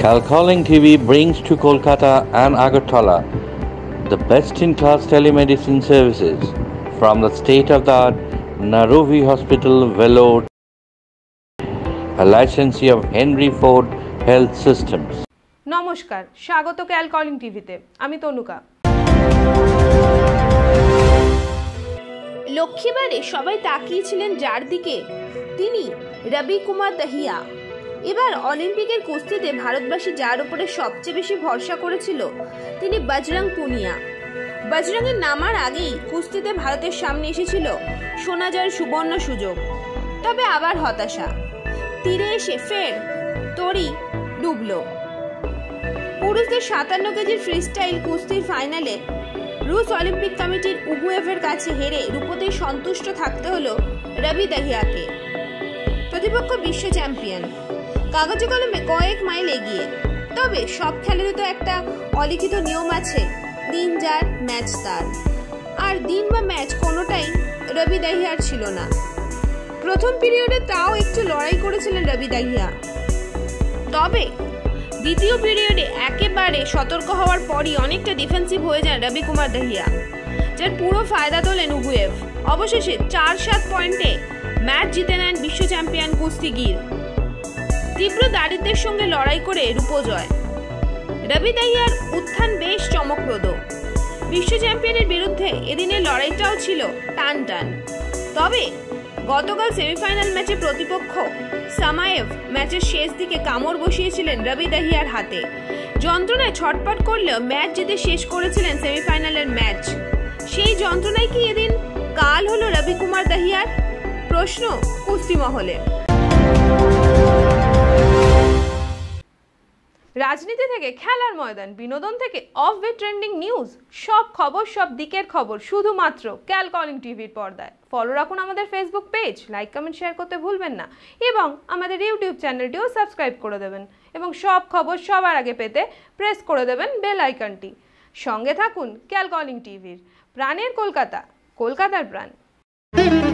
Calling TV brings to Kolkata and Agartala the best-in-class telemedicine services from the state-of-the-art Narovi Hospital, Vellore, a licensee of Henry Ford Health Systems. নমস্কার, স্বাগত ক্যালকলিং টিভিতে। আমি তনুকা। লক্ষ্মীবারে সবাই তাকিয়েছিলেন যার দিকে, তিনি রবি কুমার দহিয়া। এবার অলিম্পিকের কুস্তিতে ভারতবাসী যার উপরে সবচেয়ে বেশি ভরসা করেছিল তিনি বজরং পুনিয়া। বজরংয়ের নামার আগেই কুস্তিতে ভারতের সামনে এসেছিল সোনা জয়ের সুবর্ণ সুযোগ, তবে আবার হতাশা। তীরে এসে ফের তরি ডুবল। পুরুষদের 57 কেজির ফ্রিস্টাইল কুস্তির ফাইনালে রুশ অলিম্পিক কমিটির উগুয়েভের কাছে হেরে রূপোতে সন্তুষ্ট থাকতে হলো রবি দহিয়াকে। প্রতিপক্ষ বিশ্ব চ্যাম্পিয়ন, কাগজে কলমে কয়েক মাইল এগিয়ে। তবে সব খেলারই তো একটা অলিখিত নিয়ম আছে, দিন যার ম্যাচ তার। আর দিন বা ম্যাচ কোনোটাই রবি দহিয়ার ছিল না। প্রথম পিরিয়ডে তাও একটু লড়াই করেছিলেন রবি দহিয়া, তবে দ্বিতীয় পিরিয়ডে একেবারে সতর্ক হওয়ার পরই অনেকটা ডিফেন্সিভ হয়ে যান রবি কুমার দহিয়া, যার পুরো ফায়দা তোলেন উগুয়েভ। অবশেষে 4-7 পয়েন্টে ম্যাচ জিতে নেন বিশ্ব চ্যাম্পিয়ন কুস্তিগির। তীব্র দারিদ্র্যের সঙ্গে লড়াই করে রূপজয়। রবি দহিয়ার উত্থান বেশ চমকপ্রদ। বিশ্ব চ্যাম্পিয়নের বিরুদ্ধে এদিনের লড়াইটাও ছিল টান টান। তবে গতকাল সেমিফাইনাল ম্যাচে প্রতিপক্ষ সামায়েভ ম্যাচের শেষ দিকে কামড় বসিয়েছিলেন রবি দহিয়ার হাতে। যন্ত্রণায় ছটপট করলেও ম্যাচ জিতে শেষ করেছিলেন সেমিফাইনালের ম্যাচ। সেই যন্ত্রণায় কি এদিন কাল হলো রবি কুমার দহিয়ার? প্রশ্ন কুস্তি মহলে। রাজনীতি থেকে খেলার ময়দান, বিনোদন থেকে অফ ওয়ে ট্রেন্ডিং নিউজ, সব খবর, সব দিকের খবর শুধুমাত্র ক্যালকলিং টিভির পর্দায়। ফলো রাখুন আমাদের Facebook page, like comment share করতে ভুলবেন না, এবং আমাদের ইউটিউব চ্যানেলটিও সাবস্ক্রাইব করে দেবেন। এবং সব খবর সবার আগে পেতে প্রেস করে দেবেন বেল আইকনটি। সঙ্গে থাকুন ক্যালকলিং টিভির। প্রাণের কলকাতা, কলকাতার প্রাণ।